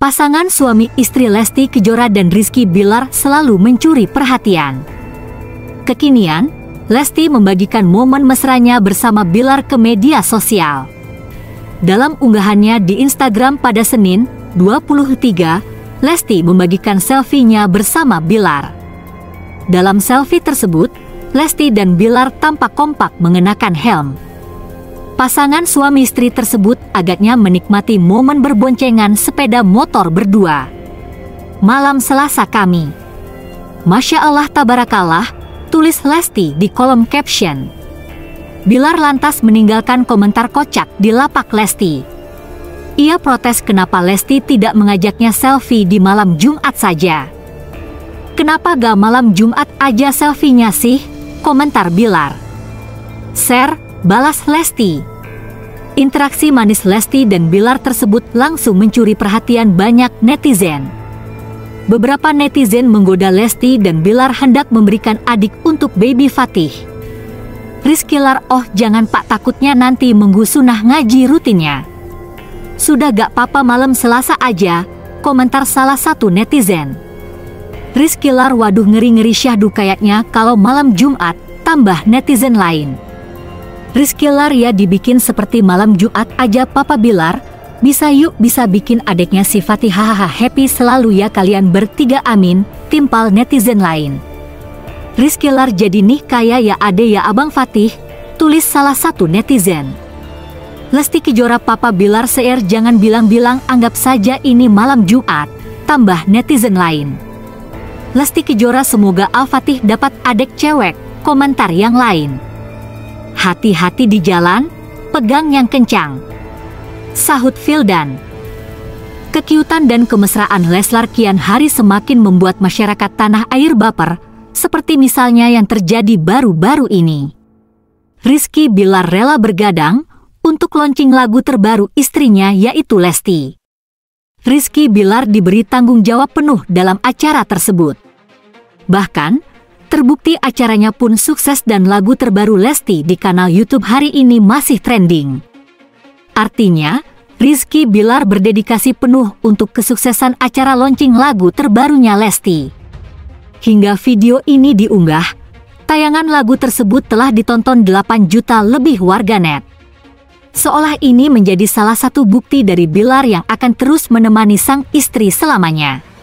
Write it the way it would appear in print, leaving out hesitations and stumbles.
Pasangan suami istri Lesti Kejora dan Rizky Bilar selalu mencuri perhatian. Kekinian, Lesti membagikan momen mesranya bersama Bilar ke media sosial. Dalam unggahannya di Instagram pada Senin, 23, Lesti membagikan selfie-nya bersama Bilar. Dalam selfie tersebut, Lesti dan Bilar tampak kompak mengenakan helm. Pasangan suami istri tersebut agaknya menikmati momen berboncengan sepeda motor berdua. Malam Selasa kami. Masya Allah tabarakallah, tulis Lesti di kolom caption. Bilar lantas meninggalkan komentar kocak di lapak Lesti. Ia protes kenapa Lesti tidak mengajaknya selfie di malam Jumat saja. Kenapa gak malam Jumat aja selfie-nya sih? Komentar Bilar. Share, balas Lesti. Interaksi manis Lesti dan Bilar tersebut langsung mencuri perhatian banyak netizen. Beberapa netizen menggoda Lesti dan Bilar hendak memberikan adik untuk baby Fatih. Rizky Lar, oh jangan pak, takutnya nanti menggusunah ngaji rutinnya. Sudah gak papa malam Selasa aja, komentar salah satu netizen. Rizky Lar, waduh ngeri-ngeri syahdu kayaknya kalau malam Jumat, tambah netizen lain. Rizky Lar, ya dibikin seperti malam Jumat aja Papa Bilar, bisa yuk bisa bikin adeknya si Fatih, hahaha happy selalu ya kalian bertiga amin, timpal netizen lain. Rizky Lar jadi nih kaya ya ade ya abang Fatih, tulis salah satu netizen. Lesti Kejora Papa Bilar share jangan bilang-bilang anggap saja ini malam Jumat, tambah netizen lain. Lesti Kejora semoga Al-Fatih dapat adek cewek, komentar yang lain. Hati-hati di jalan, pegang yang kencang. Sahut Fildan. Kekiutan dan kemesraan Leslar kian hari semakin membuat masyarakat tanah air baper, seperti misalnya yang terjadi baru-baru ini. Rizky Bilar rela bergadang untuk launching lagu terbaru istrinya yaitu Lesti. Rizky Bilar diberi tanggung jawab penuh dalam acara tersebut. Bahkan, terbukti acaranya pun sukses dan lagu terbaru Lesti di kanal YouTube hari ini masih trending. Artinya, Rizky Bilar berdedikasi penuh untuk kesuksesan acara launching lagu terbarunya Lesti. Hingga video ini diunggah, tayangan lagu tersebut telah ditonton 8 juta lebih warganet. Seolah ini menjadi salah satu bukti dari Bilar yang akan terus menemani sang istri selamanya.